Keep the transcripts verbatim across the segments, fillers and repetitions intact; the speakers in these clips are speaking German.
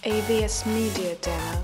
A V S Media Demo.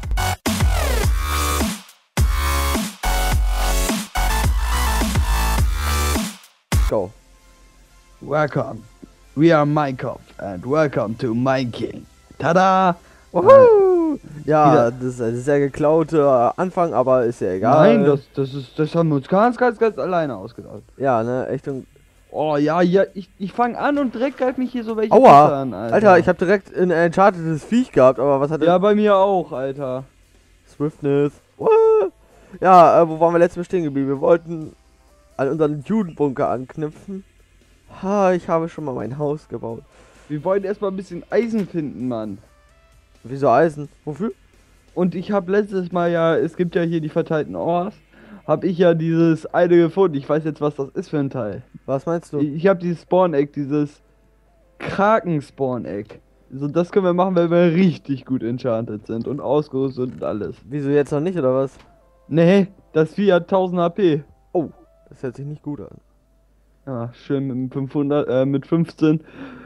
Go. Welcome. We are Minecraft and welcome to Mineking. Tada! Woohoo! Ja, Wieder- das ist ein sehr geklauter Anfang, aber ist ja egal. Nein, das, das ist, das haben wir uns ganz, ganz, ganz alleine ausgedacht. Ja, ne, echt. Und Oh ja, ja, ich, ich fange an und direkt greift mich hier so welche Aua! Pisser an, Alter. Alter, ich habe direkt ein enchantedes Viech gehabt, aber was hat Ja, bei mir auch, Alter. Swiftness. Woo! Ja, äh, wo waren wir letztes Mal stehen geblieben? Wir wollten an unseren Judenbunker anknüpfen. Ha, ich habe schon mal mein Haus gebaut. Wir wollen erstmal ein bisschen Eisen finden, Mann. Wieso Eisen? Wofür? Und ich habe letztes Mal ja, es gibt ja hier die verteilten Ors, habe ich ja dieses eine gefunden. Ich weiß jetzt, was das ist für ein Teil. Was meinst du? Ich, ich habe dieses Spawn-Egg, dieses Kraken-Spawn-Egg. So, das können wir machen, wenn wir richtig gut enchanted sind und ausgerüstet und alles. Wieso jetzt noch nicht, oder was? Nee, das Vieh hat tausend H P. Oh, das hört sich nicht gut an. Ja, schön mit dem fünfhundert, äh, mit fünfzehn.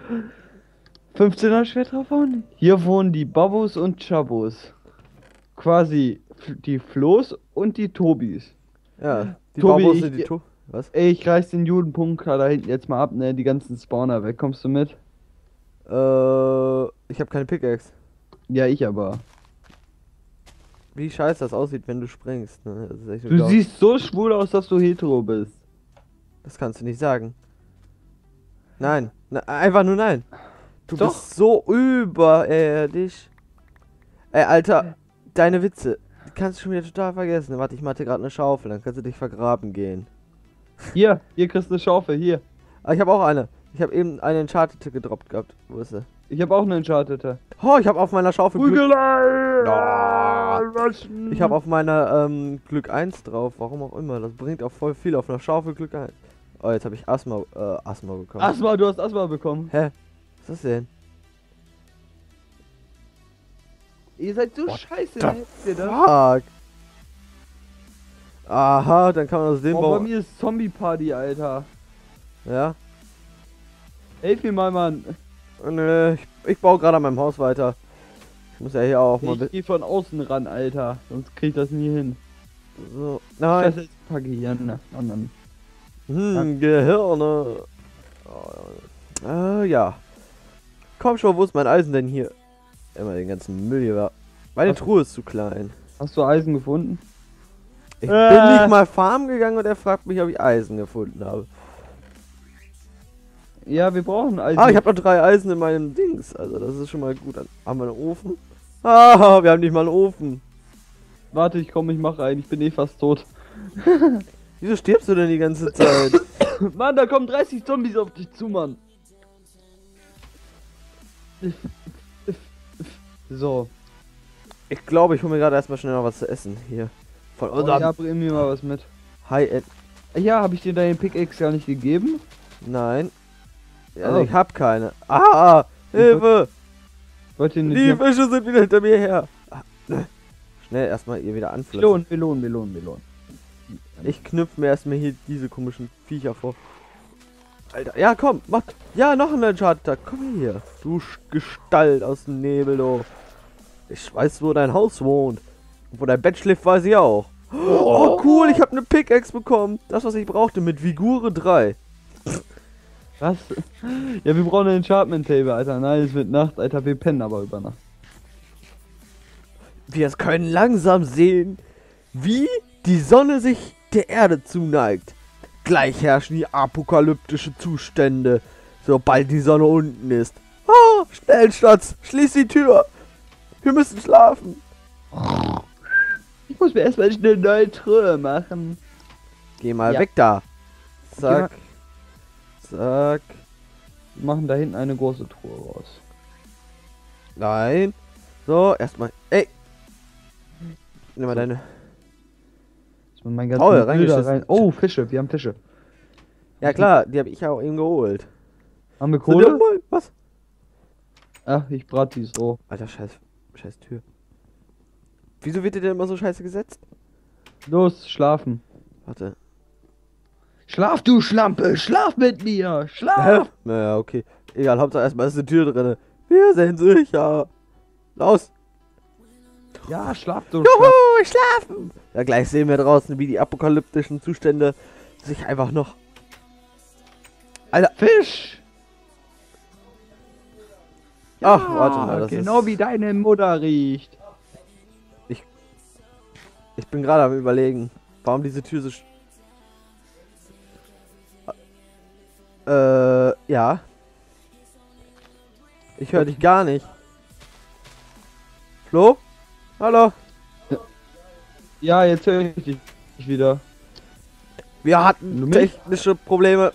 fünfzehner Schwert draufhauen. Hier wohnen die Babos und Chabos. Quasi f- die Flo's und die Tobis. Ja, die Tobi, Babos ich- sind die To Was? Ey, ich reiß den Judenpunker da hinten jetzt mal ab, ne? Die ganzen Spawner weg. Kommst du mit? Äh, ich habe keine Pickaxe. Ja, ich aber. Wie scheiße das aussieht, wenn du springst. Ne? Das ist echt Du unglaublich. siehst so schwul aus, dass du hetero bist. Das kannst du nicht sagen. Nein. Na, einfach nur nein. Du Doch. bist so überirdisch. Ey, Alter, deine Witze. Die kannst du schon wieder total vergessen. Warte, ich mache dir gerade eine Schaufel, dann kannst du dich vergraben gehen. Hier, hier kriegst du eine Schaufel, hier. Aber ich habe auch eine. Ich habe eben eine Enchanted gedroppt gehabt. Wo ist sie? Ich habe auch eine Enchanted. Oh, ich habe auf meiner Schaufel Glück... Prügelei! Ah. Was? Ich habe auf meiner ähm, Glück eins drauf. Warum auch immer. Das bringt auch voll viel auf einer Schaufel Glück eins. Oh, jetzt habe ich Asthma, äh, Asthma bekommen. Asthma, du hast Asthma bekommen. Hä? Was ist das denn? Ihr seid so What scheiße, the ne? Ihr das? Fuck. Aha, dann kann man aus dem Oh, bei Bau... mir ist Zombie-Party, Alter. Ja? Helf mir mal, Mann. Nö, ich, ich baue gerade an meinem Haus weiter. Ich muss ja hier auch mal... Ich bi- geh von außen ran, Alter. Sonst krieg ich das nie hin. So, nein. Scheiße, jetzt packe ich hier an. Und dann. Hm, Gehirne. Oh, äh, ja. Komm schon, wo ist mein Eisen denn hier? Immer den ganzen Müll hier. Meine Was? Truhe ist zu klein. Hast du Eisen gefunden? Ich Äh. bin nicht mal farmen gegangen und er fragt mich, ob ich Eisen gefunden habe. Ja, wir brauchen Eisen. Ah, ich habe noch drei Eisen in meinem Dings. Also das ist schon mal gut. Dann haben wir einen Ofen. Ah, wir haben nicht mal einen Ofen. Warte, ich komm, ich mach rein. Ich bin eh fast tot. Wieso stirbst du denn die ganze Zeit? Mann, da kommen dreißig Zombies auf dich zu, Mann. So. Ich glaube, ich hole mir gerade erstmal schnell noch was zu essen hier. Von Oh, unserem ja, bring mir mal was mit. High-End. Ja, habe ich dir deinen Pickaxe gar nicht gegeben? Nein. Also Oh. ich habe keine. Ah, Hilfe! Wollt ihr Die nicht? Fische sind wieder hinter mir her. Ah, ne. Schnell erstmal ihr wieder anpflanzen. Melon, Melon, Melon, Melon. Ich knüpfe mir erstmal hier diese komischen Viecher vor. Alter, ja komm, mach. Ja, noch ein Enchanter. Komm hier. Du Sch- Gestalt aus dem Nebel, du. Ich weiß, wo dein Haus wohnt. Und wo dein Bett schläft, weiß ich auch. Oh, cool, ich habe eine Pickaxe bekommen. Das, was ich brauchte, mit Vigure drei. Was? Ja, wir brauchen ein Enchantment Table, Alter. Nein, es wird Nacht, Alter. Wir pennen aber über Nacht. Wir können langsam sehen, wie die Sonne sich der Erde zuneigt. Gleich herrschen die apokalyptische Zustände, sobald die Sonne unten ist. Ah, schnell, Schatz, schließ die Tür. Wir müssen schlafen. Ich muss mir erstmal schnell eine neue Truhe machen. Geh mal Ja. weg da. Zack. Zack. Wir machen da hinten eine große Truhe raus. Nein. So, erstmal. Ey. Nimm mal So. deine. Dass man mein ganzen Oh, Müll da reingeschissen. rein. Oh, Fische, wir haben Fische. Ja klar, die habe ich ja auch eben geholt. Haben wir Sind die Kohle? mal- Was? Ach, ich brate die so. Alter, scheiß, scheiß Tür. Wieso wird dir denn immer so scheiße gesetzt? Los, schlafen. Warte. Schlaf, du Schlampe! Schlaf mit mir! Schlaf! Naja, okay. Egal, Hauptsache erstmal ist eine Tür drin. Wir sind sicher. Los, Ja, schlaf doch. Juhu, ich schlafen! Ja, gleich sehen wir draußen, wie die apokalyptischen Zustände sich einfach noch... Alter, Fisch! ach, warte mal, das genau ist... wie deine Mutter riecht. Ich bin gerade am Überlegen, warum diese Tür so... sch- Äh, ja. Ich höre dich gar nicht. Flo? Hallo? Ja, jetzt höre ich dich wieder. Wir Du hatten mich? technische Probleme.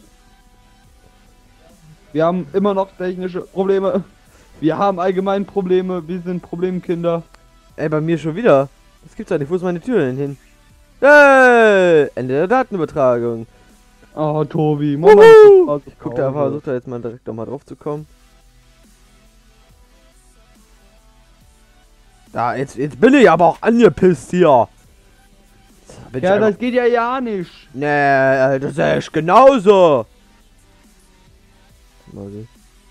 Wir haben immer noch technische Probleme. Wir haben allgemein Probleme. Wir sind Problemkinder. Ey, bei mir schon wieder. Das gibt's doch nicht. Wo ist meine Tür denn hin? Hey! Ende der Datenübertragung. Oh, Tobi. Wuhu! Ich guck da, versuch da jetzt mal direkt nochmal drauf zu kommen. Da, jetzt, jetzt bin ich aber auch angepisst hier. Jetzt bin ich Ja, einfach- das geht ja ja nicht. Nee, das sehe ich genauso. Mal sehen.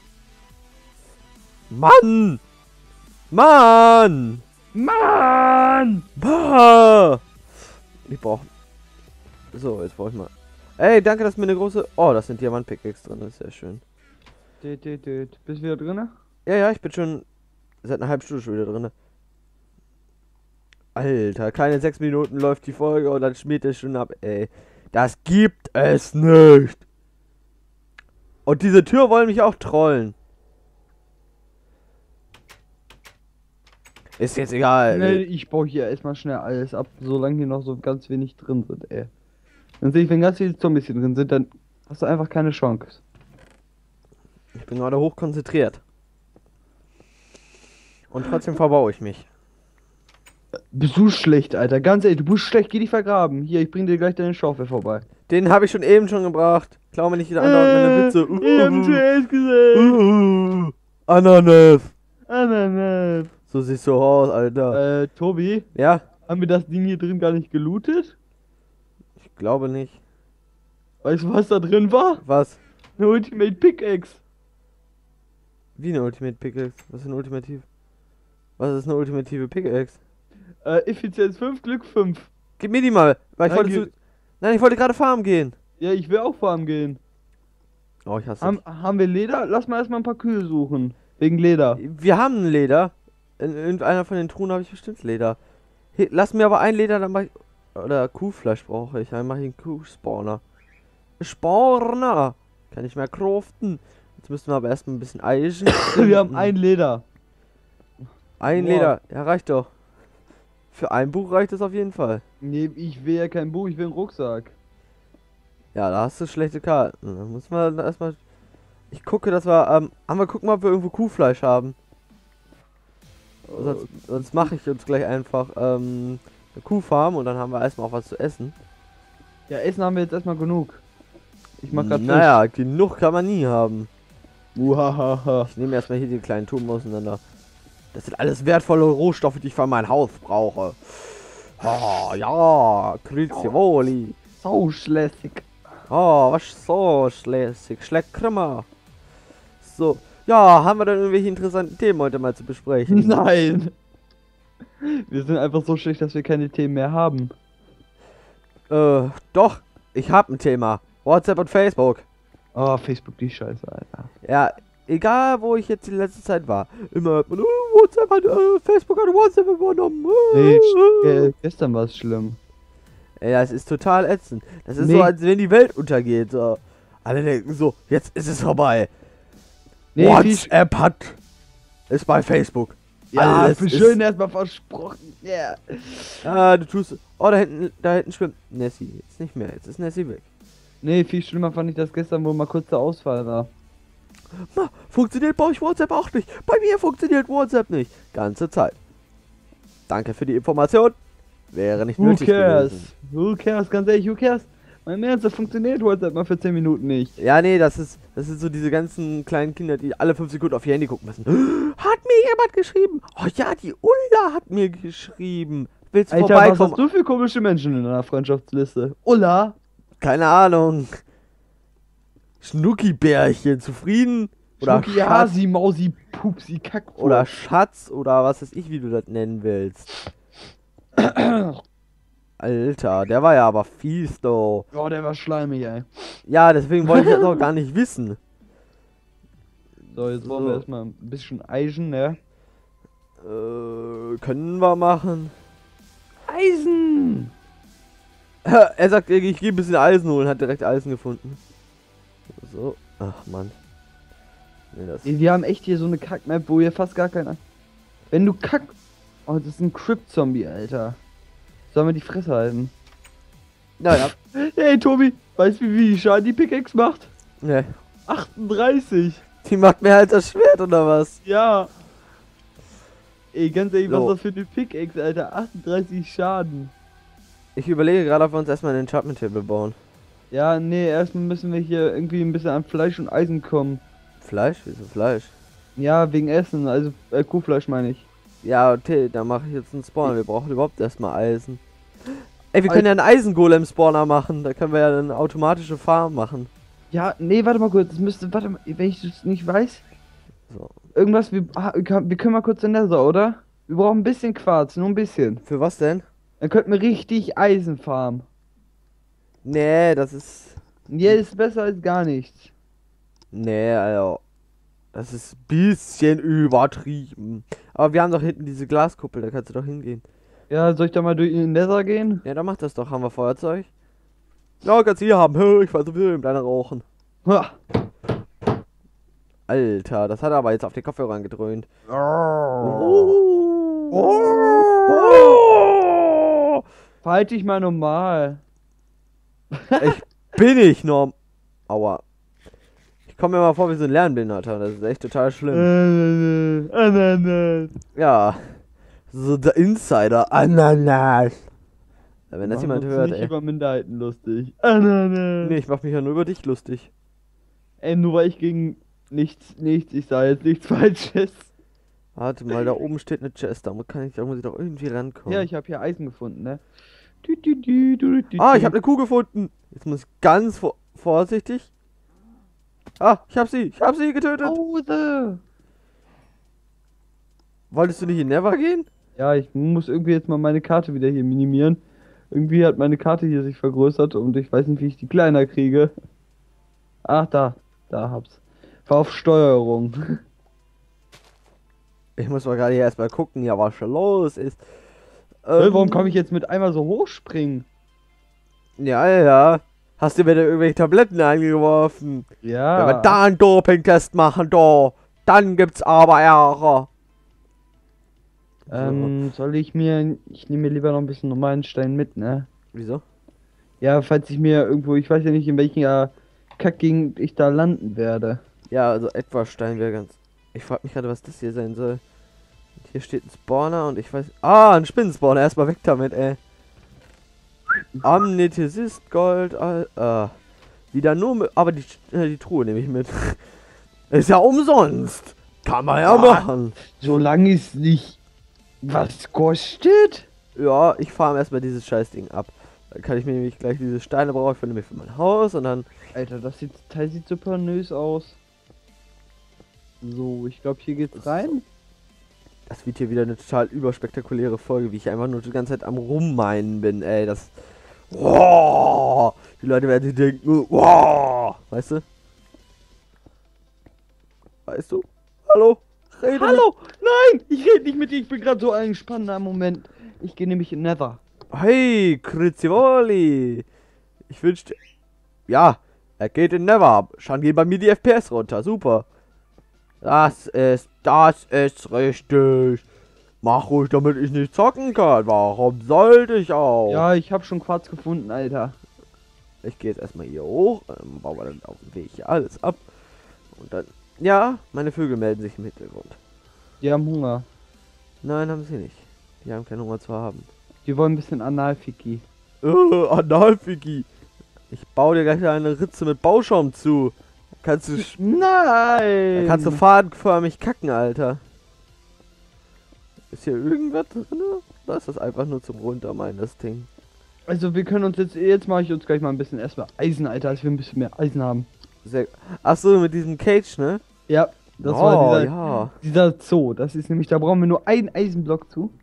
Mann! Mann! Mann! Bah! Ich brauch. So, jetzt brauche ich mal. Ey, danke, dass mir eine große. Oh, das sind Diamant-Pickaxe drin, das ist sehr schön. Tät, tät, tät. Bist du wieder drin? Ja, ja, ich bin schon seit einer halben Stunde schon wieder drin. Alter, keine sechs Minuten läuft die Folge und dann schmiert es schon ab, ey. Das gibt es nicht. Und diese Tür wollen mich auch trollen. Ist jetzt egal. Nee, ich baue hier erstmal schnell alles ab, solange hier noch so ganz wenig drin sind, ey. Dann sehe ich, wenn ganz viele Zombies hier drin sind, dann hast du einfach keine Chance. Ich bin gerade hoch konzentriert. Und trotzdem verbaue ich mich. Bist du schlecht, Alter? Ganz ehrlich, du bist schlecht, geh dich vergraben. Hier, ich bring dir gleich deine Schaufel vorbei. Den habe ich schon eben schon gebracht. Klau mir nicht wieder andauernd meine Witze. Uh, ich hab zuerst gesagt. uh, Ananas. Ananas. So siehst du aus, Alter. Äh, Tobi, Ja? haben wir das Ding hier drin gar nicht gelootet? Ich glaube nicht. Weißt du, was da drin war? Was? Eine Ultimate Pickaxe. Wie eine Ultimate Pickaxe? Was ist eine Ultimative? Was ist eine ultimative Pickaxe? Äh, Effizienz fünf, Glück fünf. Gib mir die mal, weil ich Nein, wollte gib- zu... Nein, ich wollte gerade farmen gehen. Ja, ich will auch farmen gehen. Oh, ich hasse Haben, haben wir Leder? Lass mal erstmal ein paar Kühe suchen. Wegen Leder. Wir haben ein Leder. In irgendeiner von den Truhen habe ich bestimmt Leder. Hey, lass mir aber ein Leder, dann mach ich... Oder Kuhfleisch brauche ich. Dann mache ich einen Kuhspawner. Spawner! Kann ich mehr craften. Jetzt müssen wir aber erstmal ein bisschen Eisen. Wir haben ein Leder. Ein Boah. Leder. Ja, reicht doch. Für ein Buch reicht es auf jeden Fall. Nee, ich will ja kein Buch, ich will einen Rucksack. Ja, da hast du schlechte Karten. Da muss man erstmal... Ich gucke, dass wir... Ähm, haben wir gucken, ob wir irgendwo Kuhfleisch haben. Sonst, sonst mache ich uns gleich einfach ähm, eine Kuhfarm und dann haben wir erstmal auch was zu essen. Ja, Essen haben wir jetzt erstmal genug. Ich mach grad Naja, genug kann man nie haben. Fisch. Uhahaha. Ich nehme erstmal hier die kleinen Turm auseinander. Das sind alles wertvolle Rohstoffe, die ich für mein Haus brauche. Ah, ja, Krizivoli. So schlässig. Oh, was so schlässig. Schleckkrimmer. So. Ja, haben wir dann irgendwelche interessanten Themen heute mal zu besprechen? Nein. Wir sind einfach so schlecht, dass wir keine Themen mehr haben. Äh, doch. Ich habe ein Thema. WhatsApp und Facebook. Oh, Facebook, die Scheiße, Alter. Ja, egal wo ich jetzt die letzte Zeit war. Immer hört man, oh, WhatsApp hat, äh, Facebook hat WhatsApp übernommen. Nee, äh, gestern war es schlimm. Ja, es ist total ätzend. Das ist Nee. so, als wenn die Welt untergeht. So. Alle denken so, jetzt ist es vorbei. Nee, wie sch- WhatsApp hat ist bei Facebook. ja, Alles für ist- schön erstmal versprochen. Yeah. Ah, du tust. Oh, da hinten, da hinten schwimmt Nessie. Jetzt nicht mehr. Jetzt ist Nessie weg. Nee, viel schlimmer fand ich das gestern, wo mal kurz der Ausfall war. Ma, funktioniert bei euch WhatsApp auch nicht. Bei mir funktioniert WhatsApp nicht. Ganze Zeit. Danke für die Information. Wäre nicht Who nötig cares? gewesen. Who cares? Ganz ehrlich, who cares? Mein Ernst, das funktioniert WhatsApp mal für zehn Minuten nicht. Ja, nee, das ist, das sind so diese ganzen kleinen Kinder, die alle fünf Sekunden auf ihr Handy gucken müssen. Hat mir jemand geschrieben? Oh ja, die Ulla hat mir geschrieben. Willst du Alter, was vorbeikommen? hast du für komische Menschen in deiner Freundschaftsliste? Ulla? Keine Ahnung. Schnuckibärchen, zufrieden? Oder Schnucki, Schatz. Hasi, Mausi, Pupsi, Kack. Oder Schatz oder was weiß ich, wie du das nennen willst. Alter, der war ja aber fies, though. Oh, der war schleimig, ey. Ja, deswegen wollte ich das auch gar nicht wissen. So, jetzt wollen So. wir erstmal ein bisschen Eisen, ne? Äh, können wir machen. Eisen! Er sagt, ich gehe ein bisschen Eisen holen, hat direkt Eisen gefunden. So, ach man. Nee, das Ey, wir haben echt hier so eine Kack-Map, wo ihr fast gar keiner. Wenn du Kack. Oh, das ist ein Crypt-Zombie, Alter. Sollen wir die Fresse halten? Naja. Hey, Tobi, weißt du, wie viel Schaden die Pickaxe macht? Ne. achtunddreißig. Die macht mehr als das Schwert, oder was? Ja. Ey, ganz ehrlich, So. was ist das für eine Pickaxe, Alter? achtunddreißig Schaden. Ich überlege gerade, ob wir uns erstmal einen Enchantment Table bauen. Ja, nee, erstmal müssen wir hier irgendwie ein bisschen an Fleisch und Eisen kommen. Fleisch? Wieso Fleisch? Ja, wegen Essen, also äh, Kuhfleisch meine ich. Ja, okay, da mache ich jetzt einen Spawner. Wir brauchen überhaupt erstmal Eisen. Ey, wir können ja einen Eisengolem-Spawner machen. Da können wir ja eine automatische Farm machen. Ja, nee, warte mal kurz, das müsste, warte mal, wenn ich das nicht weiß. So. Irgendwas, wir, ah, wir können wir können mal kurz in Nether, oder? Wir brauchen ein bisschen Quarz, nur ein bisschen. Für was denn? Dann könnten wir richtig Eisen farmen. Nee, das ist... Ja, ist besser als gar nichts. Nee, also... Das ist ein bisschen übertrieben. Aber wir haben doch hinten diese Glaskuppel, da kannst du doch hingehen. Ja, soll ich da mal durch in den Nether gehen? Ja, dann mach das doch. Haben wir Feuerzeug? Ja, kannst du hier haben. Hö, ich fahr sowieso im kleinen Rauchen. Ha. Alter, das hat er aber jetzt auf den Kopfhörer angedröhnt. Oh. Verhalte dich mal normal. Ich bin nicht norm... Aua. Ich komme mir mal vor wie so ein Lernbehinderter. Das ist echt total schlimm. Ananas. Ja. So der Insider. Ananas. Ja, wenn das jemand hört, nicht ey. über Minderheiten lustig. Ananas. Nee, ich mach mich ja nur über dich lustig. Ey, nur weil ich gegen nichts, nichts, ich sage jetzt nichts Falsches. Warte mal, da oben steht eine Chest. Da kann ich, da muss ich doch irgendwie rankommen. Ja, ich habe hier Eisen gefunden, ne? Dü, dü, dü, dü, dü, Ah, dü. ich habe eine Kuh gefunden. Jetzt muss ich ganz vor vorsichtig. Ah, ich hab sie. Ich hab sie getötet. Pause. Wolltest du nicht in Never gehen? Ja, ich muss irgendwie jetzt mal meine Karte wieder hier minimieren. Irgendwie hat meine Karte hier sich vergrößert und ich weiß nicht, wie ich die kleiner kriege. Ach, da. Da hab's. War auf Steuerung. Ich muss mal gerade hier erstmal gucken, ja, was schon los ist. Hey, Ähm, warum kann ich jetzt mit einmal so hochspringen? Ja, ja. Hast du wieder irgendwelche Tabletten eingeworfen? Ja. Wenn wir da einen Doping-Test machen, da, dann gibt's aber Ärger. Ähm, soll ich mir. Ich nehme mir lieber noch ein bisschen normalen Stein mit, ne? Wieso? Ja, falls ich mir irgendwo. Ich weiß ja nicht, in welcher Kackgegend ich da landen werde. Ja, also etwas Stein wäre ganz... Ich frage mich gerade, was das hier sein soll. Hier steht ein Spawner und ich weiß... Ah, ein Spinnenspawner. Erstmal weg damit, ey. Amnethysist, Gold, all... Ah. Wieder nur mit... Aber die, äh, die Truhe nehme ich mit. Ist ja umsonst. Kann man ja Ah. machen. Solange es nicht was kostet? Ja, ich farm erstmal dieses Scheißding ab. Dann kann ich mir nämlich gleich diese Steine brauchen für nämlich für mein Haus und dann... Alter, das sieht, Teil sieht super nös aus. So, ich glaube, hier geht's rein. Das wird hier wieder eine total überspektakuläre Folge, wie ich einfach nur die ganze Zeit am Rummeinen bin, ey. Das... Wow! Die Leute werden sich denken, wow! Weißt du? Weißt du? Hallo? Rede Hallo! Nein! Ich rede nicht mit dir, ich bin gerade so eingespannt. Na, Moment. Ich gehe nämlich in Nether. mit- Hey, Krizioli! Ich wünschte... Ja, er geht in Never. Schon gehen bei mir die F P S runter. Super. Das ist... Das ist richtig. Mach ruhig, damit ich nicht zocken kann. Warum sollte ich auch? Ja, ich habe schon Quarz gefunden, Alter. Ich gehe jetzt erstmal hier hoch, ähm, bauen wir dann auf dem Weg hier alles ab. Und dann, ja, meine Vögel melden sich im Hintergrund. Die haben Hunger. Nein, haben sie nicht. Die haben keinen Hunger zu haben. Die wollen ein bisschen Analfiki. Äh, Analfiki. Ich baue dir gleich eine Ritze mit Bauschaum zu. Kannst du, sch- Nein! da kannst du fadenförmig kacken, Alter. Ist hier irgendwas drin? Oder ist das einfach nur zum Runtermeinen, das Ding? Also wir können uns jetzt, jetzt mache ich uns gleich mal ein bisschen erstmal Eisen, Alter, als wir ein bisschen mehr Eisen haben. Sehr. Ach so, mit diesem Cage, ne? Ja, das oh, war dieser, ja. dieser Zoo. Das ist nämlich, da brauchen wir nur einen Eisenblock zu.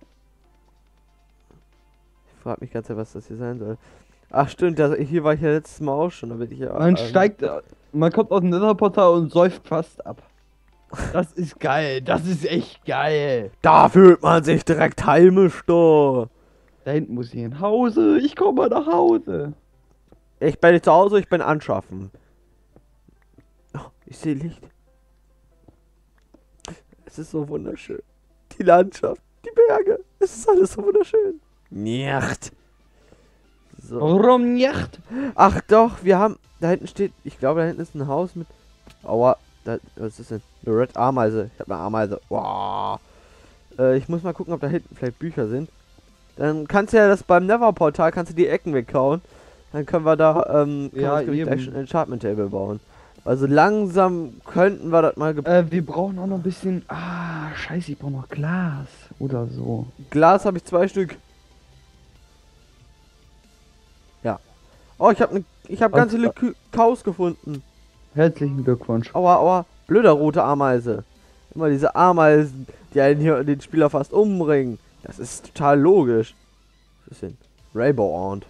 Ich frage mich ganz, was das hier sein soll. Ach stimmt, das, hier war ich ja letztes Mal auch schon, da bin ich ja. Man ähm, steigt, äh, man kommt aus dem Netherportal und säuft fast ab. Das ist geil, das ist echt geil. Da fühlt man sich direkt heimisch, da. Da hinten muss ich nach Hause, ich komme mal nach Hause. Ich bin nicht zu Hause, ich bin anschaffen. Oh, ich sehe Licht. Es ist so wunderschön. Die Landschaft, die Berge, es ist alles so wunderschön. Nicht. So. Warum nicht? Ach doch, wir haben, da hinten steht, ich glaube, da hinten ist ein Haus mit, aua, da, was ist denn? Eine Red Ameise. Ich habe eine Ameise. Wow. Äh, ich muss mal gucken, ob da hinten vielleicht Bücher sind. Dann kannst du ja das beim Never-Portal, kannst du die Ecken weghauen. Dann können wir da, ähm, können Ja, wir uns gleich eben. schon ein Enchantment-Table bauen. Also langsam könnten wir das mal ge Äh, wir brauchen auch noch ein bisschen, ah, scheiße, ich brauche noch Glas oder so. Glas habe ich zwei Stück. Ja. Oh, ich habe ne, ich habe ganz Was- viele Kü Kaus gefunden. Herzlichen Glückwunsch. Aua, aua. Blöder rote Ameise. Immer diese Ameisen, die einen hier den Spieler fast umbringen. Das ist total logisch. Was ist denn? Rainbow Aunt.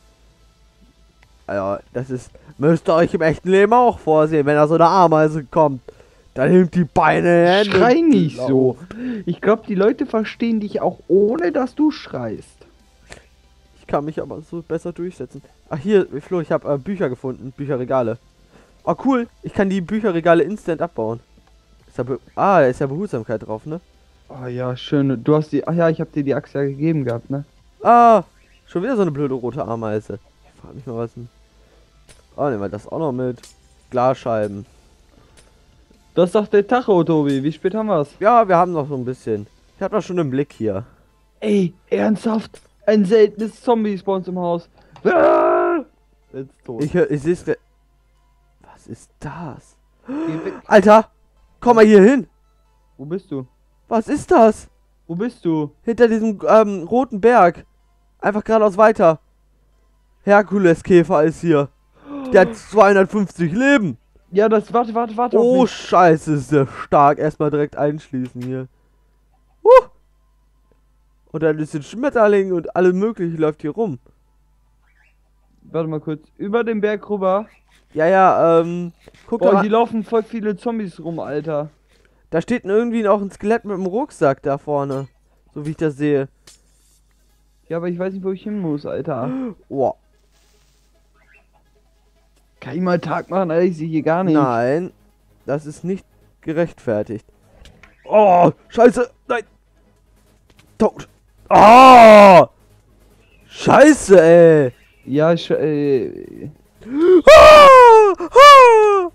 Also, das ist. Müsst ihr euch im echten Leben auch vorsehen, wenn da so eine Ameise kommt. Dann nimmt die Beine in die Hände Schrei und nicht lauft. so. Ich glaube, die Leute verstehen dich auch ohne, dass du schreist. Ich kann mich aber so besser durchsetzen. Ach hier, Flo, ich habe äh, Bücher gefunden. Bücherregale. Oh cool, ich kann die Bücherregale instant abbauen. Ist da be ah, da ist ja Behutsamkeit drauf, ne? Oh ja, schön. Du hast die, ach ja, ich habe dir die Axt ja gegeben gehabt, ne? Ah, schon wieder so eine blöde rote Ameise. Ich frage mich mal, was denn. Oh, nehmen wir das auch noch mit. Glasscheiben. Das ist doch der Tacho, Tobi. Wie spät haben wir's? Ja, wir haben noch so ein bisschen. Ich habe das schon im Blick hier. Ey, ernsthaft? Ein seltenes Zombie spawnt im Haus. Ah! Jetzt tot. Ich, hör- ich sehe es. Was ist das? Geh weg. Alter, komm mal hier hin. Wo bist du? Was ist das? Wo bist du? Hinter diesem ähm, roten Berg. Einfach geradeaus weiter. Herkuleskäfer ist hier. Der hat zweihundertfünfzig Leben. Ja, das, warte, warte, warte. auf Oh, mich. scheiße, ist der stark. Erstmal direkt einschließen hier. Uh. Und dann ist ein Schmetterling und alles mögliche läuft hier rum. Warte mal kurz. Über den Berg rüber. Ja, ja, ähm, guck Boah, mal. hier laufen voll viele Zombies rum, Alter. Da steht irgendwie auch ein Skelett mit einem Rucksack da vorne. So wie ich das sehe. Ja, aber ich weiß nicht, wo ich hin muss, Alter. Oh, Kann ich mal Tag machen, Alter? Ich sehe hier gar nicht. nein. Das ist nicht gerechtfertigt. Oh, scheiße. Nein. Tot. Oh. Scheiße, ey. Ja, ich, äh, Ah, ah.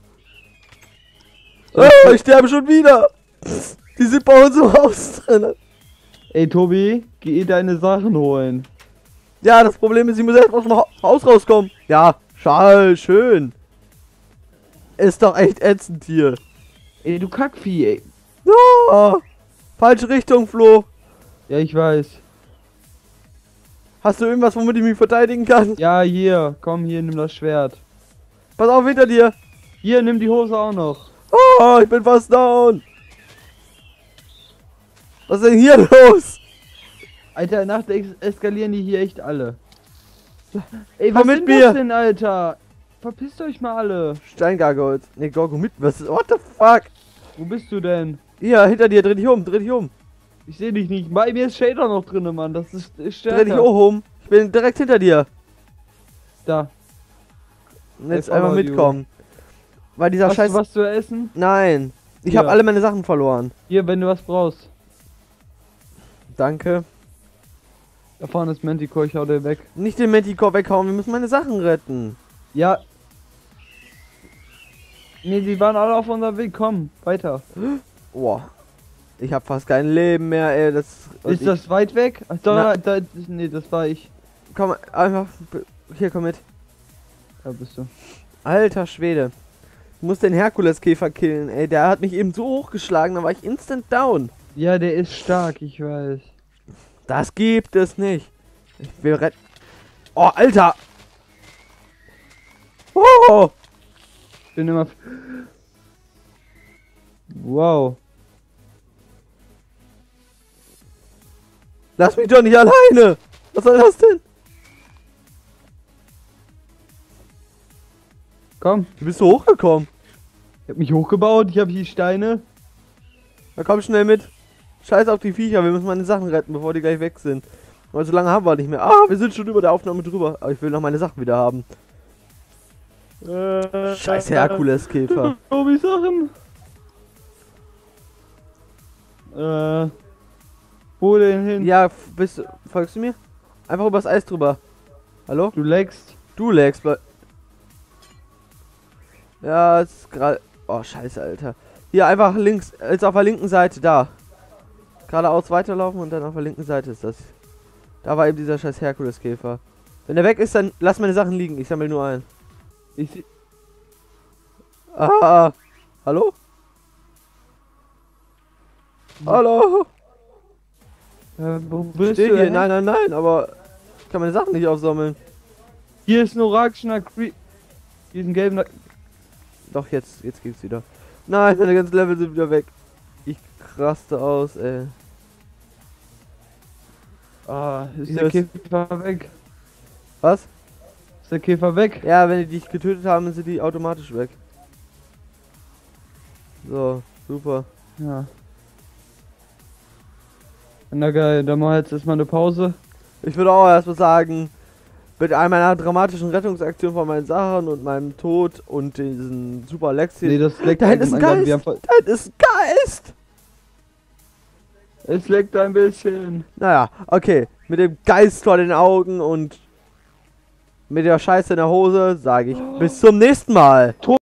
Ah, ich sterbe schon wieder. Die sind bei uns im Haus drin. ey, Tobi, geh deine Sachen holen. Ja, das Problem ist, ich muss erst aus dem Ha- Haus rauskommen. Ja, schall, schön. Ist doch echt ätzend hier. Ey, du Kackvieh, ey. Ah, falsche Richtung, Flo. Ja, ich weiß. Hast du irgendwas, womit ich mich verteidigen kann? Ja, hier, komm, hier, nimm das Schwert. Pass auf, hinter dir. Hier, nimm die Hose auch noch. Oh, ich bin fast down. Was ist denn hier los? Alter, nach der Ex eskalieren die hier echt alle. Ey, Komm was mit sind mir. das denn, Alter? Verpisst euch mal alle. Steingargold. Ne, Gorgo mit. Was ist. What the fuck? Wo bist du denn? Hier, hinter dir. Dreh dich um. Dreh dich um. Ich sehe dich nicht. Bei mir ist Shader noch drin, Mann. Das ist, ist Dreh dich stärker. auch um. Ich bin direkt hinter dir. Da. Und jetzt I einfach follow you. mitkommen. Weil dieser Hast Scheiß. du was zu essen? Nein. Ich Ja. habe alle meine Sachen verloren. Hier, wenn du was brauchst. Danke. Da vorne ist Manticore, ich hau dir weg. Nicht den Manticore weghauen. Wir müssen meine Sachen retten. Ja. Nee, die waren alle auf unserem Weg. Komm, weiter. Boah. Ich habe fast kein Leben mehr, ey. Das und Ist ich, das weit weg? Ach, Na. da, da, nee, das war ich. Komm einfach. Hier, komm mit. Da bist du. Alter Schwede. Ich muss den Herkuleskäfer killen, ey. Der hat mich eben so hochgeschlagen, da war ich instant down. Ja, der ist stark, ich weiß. Das gibt es nicht. Ich will retten. Oh, Alter. Oh. Ich bin immer. Wow. Lass mich doch nicht alleine! Was soll das denn? Komm, Wie bist du hochgekommen? ich hab mich hochgebaut, ich habe hier Steine. Na komm schnell mit. Scheiß auf die Viecher, wir müssen meine Sachen retten, bevor die gleich weg sind. Aber so lange haben wir nicht mehr. Ah, wir sind schon über der Aufnahme drüber. Aber ich will noch meine Sachen wieder haben. Äh, Scheiß Herkuleskäfer. Oh, wie Sachen. Äh, wo denn hin? Ja, f- bist du, folgst du mir? Einfach übers Eis drüber. Hallo? Du leckst. Du lagst, bei. Ja, ist gerade. Oh, scheiße, Alter. Hier einfach links, jetzt auf der linken Seite, da. Geradeaus weiterlaufen und dann auf der linken Seite ist das. Da war eben dieser scheiß Herkuleskäfer. Wenn er weg ist, dann lass meine Sachen liegen. Ich sammle nur ein. Ich seh- Ah, hallo? Hallo? äh, wo bist Steht du hier, denn? nein, nein, nein, aber ich kann meine Sachen nicht aufsammeln. Hier ist ein orangener Cre... Diesen gelben... Doch, jetzt, jetzt geht's wieder. Nein, meine ganzen Level sind wieder weg. Ich raste aus, ey. Ah, ist Hier der ist- Käfer weg? Was? Ist der Käfer weg? Ja, wenn die dich getötet haben, sind die automatisch weg. So, super. Ja. Na geil, dann machen wir jetzt erstmal eine Pause. Ich würde auch erstmal sagen, mit einer dramatischen Rettungsaktion von meinen Sachen und meinem Tod und diesen super Lex hier. Nee, das leckt Da hinten ist ein allgemein Geist! gerade. Wir haben Da hinten ist ein Geist! voll- Es leckt ein bisschen. Naja, okay. Mit dem Geist vor den Augen und mit der Scheiße in der Hose sage ich bis zum nächsten Mal.